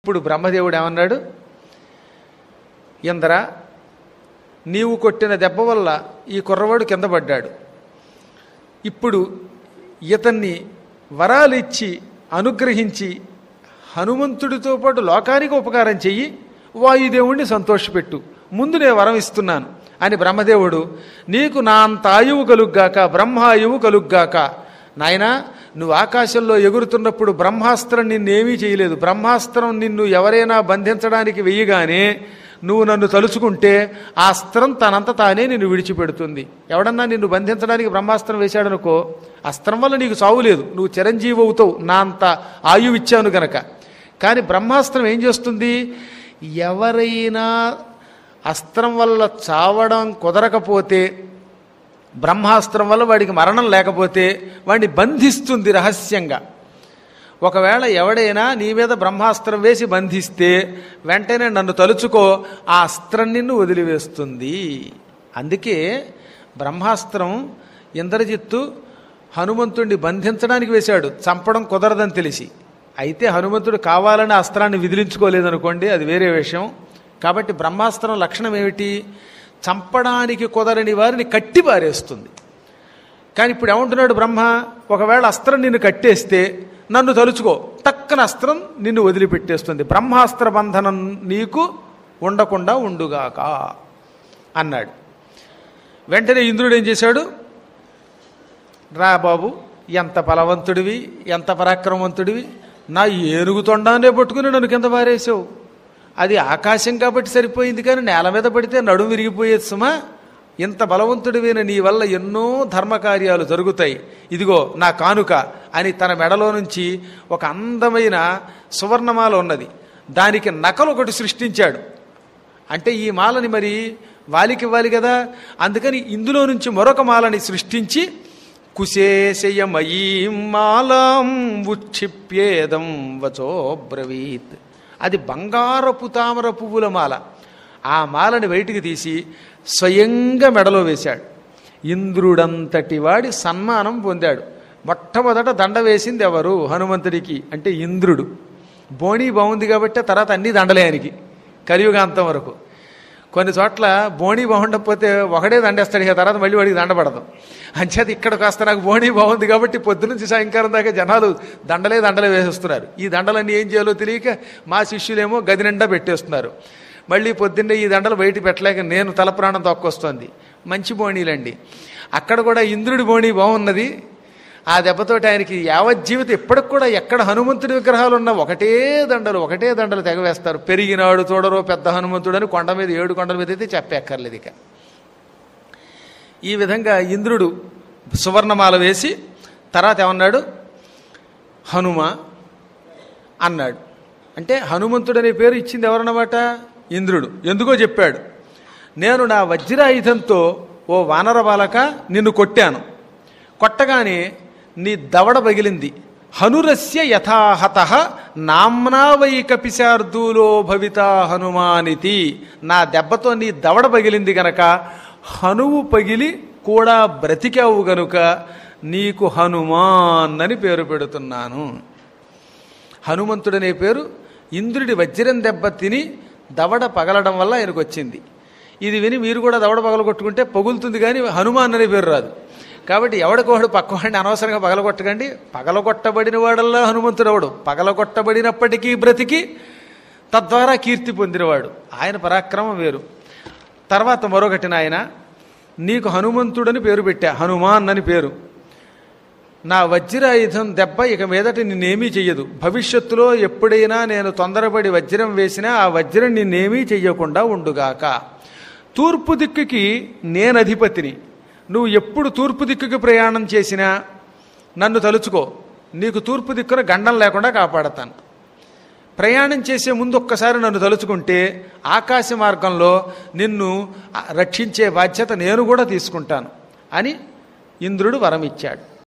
ఇప్పుడు బ్రహ్మదేవుడు ఏమన్నాడు, ఇంద్ర నీవు కొట్టిన దెబ్బ వల్ల ఈ కుర్రవాడు కింద పడ్డాడు. ఇప్పుడు ఇతన్ని వరాలు ఇచ్చి అనుగ్రహించి హనుమంతుడితో పాటు లోకానికి ఉపకారం చెయ్యి, వాయుదేవుణ్ణి సంతోషపెట్టు, ముందు నేను వరం ఇస్తున్నాను అని బ్రహ్మదేవుడు, నీకు నా అంత ఆయువు కలుగ్గాక, బ్రహ్మాయువు కలుగ్గాక. నాయనా, నువ్వు ఆకాశంలో ఎగురుతున్నప్పుడు బ్రహ్మాస్త్రం నిన్నేమీ చేయలేదు. బ్రహ్మాస్త్రం నిన్ను ఎవరైనా బంధించడానికి వెయ్యగానే నువ్వు నన్ను తలుచుకుంటే ఆ అస్త్రం తనంత తానే నిన్ను విడిచిపెడుతుంది. ఎవడన్నా నిన్ను బంధించడానికి బ్రహ్మాస్త్రం వేశాడనుకో, అస్త్రం వల్ల నీకు చావు లేదు, నువ్వు చిరంజీవి అవుతావు, నా అంత ఆయువు ఇచ్చాను గనక. కానీ బ్రహ్మాస్త్రం ఏం చేస్తుంది, ఎవరైనా అస్త్రం వల్ల చావడం కుదరకపోతే, బ్రహ్మాస్త్రం వల్ల వాడికి మరణం లేకపోతే వాడిని బంధిస్తుంది రహస్యంగా. ఒకవేళ ఎవడైనా నీ మీద బ్రహ్మాస్త్రం వేసి బంధిస్తే వెంటనే నన్ను తలుచుకో, ఆ అస్త్రం నిన్ను వదిలివేస్తుంది. అందుకే బ్రహ్మాస్త్రం ఇంద్రజిత్తు హనుమంతుడిని బంధించడానికి వేశాడు, చంపడం కుదరదని తెలిసి. అయితే హనుమంతుడు కావాలని అస్త్రాన్ని విదిలించుకోలేదనుకోండి, అది వేరే విషయం. కాబట్టి బ్రహ్మాస్త్రం లక్షణం ఏమిటి, చంపడానికి కుదరని వారిని కట్టి పారేస్తుంది. కానీ ఇప్పుడు ఏమంటున్నాడు బ్రహ్మ, ఒకవేళ అస్త్రం నిన్ను కట్టేస్తే నన్ను తలుచుకో, టక్కన అస్త్రం నిన్ను వదిలిపెట్టేస్తుంది, బ్రహ్మాస్త్ర బంధనం నీకు ఉండకుండా ఉండుగాక అన్నాడు. వెంటనే ఇంద్రుడు ఏం చేశాడు, రా బాబు, ఎంత బలవంతుడివి, ఎంత పరాక్రమవంతుడివి, నా ఏనుగు తొండానే పట్టుకుని నన్ను కింద పారేసావు. అది ఆకాశం కాబట్టి సరిపోయింది, కానీ నేల మీద పడితే నడుము విరిగిపోయేది సుమా. ఇంత బలవంతుడివైన నీ వల్ల ఎన్నో ధర్మకార్యాలు జరుగుతాయి, ఇదిగో నా కానుక అని తన మెడలో నుంచి ఒక అందమైన సువర్ణమాల ఉన్నది, దానికి నకలు ఒకటి సృష్టించాడు. అంటే ఈ మాలని మరి వాలికి ఇవ్వాలి కదా, అందుకని ఇందులో నుంచి మరొక మాలని సృష్టించి కుశేశయమయీం మాలాం ఉక్షిప్యేదం వచో బ్రవీత్. అది బంగారపు తామర పువ్వుల మాల. ఆ మాలని బయటికి తీసి స్వయంగా మెడలో వేశాడు. ఇంద్రుడంతటి వాడి సన్మానం పొందాడు. మొట్టమొదట దండ వేసింది ఎవరు, హనుమంతుడికి, అంటే ఇంద్రుడు. బోణి బాగుంది కాబట్టి తర్వాత అన్నీ దండలే ఆయనకి కలియుగాంతం వరకు. కొన్ని చోట్ల బోణి బాగుండకపోతే ఒకడే దండేస్తాడు, ఇక తర్వాత మళ్ళీ వాడికి దండ పడదు. అంచేది ఇక్కడ కాస్త నాకు బోణి బాగుంది కాబట్టి పొద్దునుంచి సాయంకాలం దాకా జనాలు దండలే వేసేస్తున్నారు. ఈ దండలన్నీ ఏం చేయాలో తెలియక మా శిష్యులేమో గది నిండా పెట్టేస్తున్నారు. మళ్ళీ పొద్దున్నే ఈ దండలు బయట పెట్టలేక నేను తల ప్రాణం తొక్కొస్తోంది. మంచి బోణీలండి. అక్కడ కూడా ఇంద్రుడి బోణి బాగున్నది. ఆ దెబ్బతోటి ఆయనకి యావజ్జీవితం ఇప్పటికి కూడా ఎక్కడ హనుమంతుడి విగ్రహాలు ఉన్నా ఒకటే దండలు తెగవేస్తారు. పెరిగినాడు చూడరో పెద్ద హనుమంతుడు అని కొండ మీద 7 కొండల మీద అయితే చెప్పక్కర్లేదు. ఇక ఈ విధంగా ఇంద్రుడు సువర్ణమాల వేసి తర్వాత ఏమన్నాడు, హనుమ అన్నాడు. అంటే హనుమంతుడు అనే పేరు ఇచ్చింది ఎవరన్నమాట, ఇంద్రుడు. ఎందుకో చెప్పాడు, నేను నా వజ్రాయుధంతో ఓ వానర బాలక నిన్ను కొట్టాను, కొట్టగానే నీ దవడ పగిలింది. హనురస్య యథాహత నామ్నా వై కపిశార్దూలో భవిత హనుమానితి. నా దెబ్బతో నీ దవడ పగిలింది గనక హనువు పగిలి కూడా బ్రతికావు గనుక నీకు హనుమాన్ అని పేరు పెడుతున్నాను. హనుమంతుడనే పేరు ఇంద్రుడి వజ్రం దెబ్బ తిని దవడ పగలడం వల్ల ఆయనకు వచ్చింది. ఇది విని మీరు కూడా దవడ పగలగొట్టుకుంటే పగులుతుంది, కానీ హనుమాన్ అనే పేరు రాదు. కాబట్టి ఎవడికోడు పక్కవాడిని అనవసరంగా పగలగొట్టకండి. పగలగొట్టబడిన వాడల్లా హనుమంతుడు అవడు, పగలగొట్టబడినప్పటికీ బ్రతికి తద్వారా కీర్తి పొందినవాడు. ఆయన పరాక్రమం వేరు. తర్వాత మరొకటి, నాయన నీకు హనుమంతుడని పేరు పెట్టా, హనుమాన్ అని పేరు. నా వజ్రాయుధం దెబ్బ ఇక మీదట నిన్నేమీ చెయ్యదు. భవిష్యత్తులో ఎప్పుడైనా నేను తొందరపడి వజ్రం వేసినా ఆ వజ్రం నిన్నేమీ చెయ్యకుండా ఉండుగాక. తూర్పు దిక్కుకి నేను అధిపతిని. నువ్వు ఎప్పుడు తూర్పు దిక్కుకి ప్రయాణం చేసినా నన్ను తలుచుకో, నీకు తూర్పు దిక్కున గండం లేకుండా కాపాడతాను. ప్రయాణం చేసే ముందు ఒక్కసారి నన్ను తలుచుకుంటే ఆకాశ మార్గంలో నిన్ను రక్షించే బాధ్యత నేను కూడా తీసుకుంటాను అని ఇంద్రుడు వరం ఇచ్చాడు.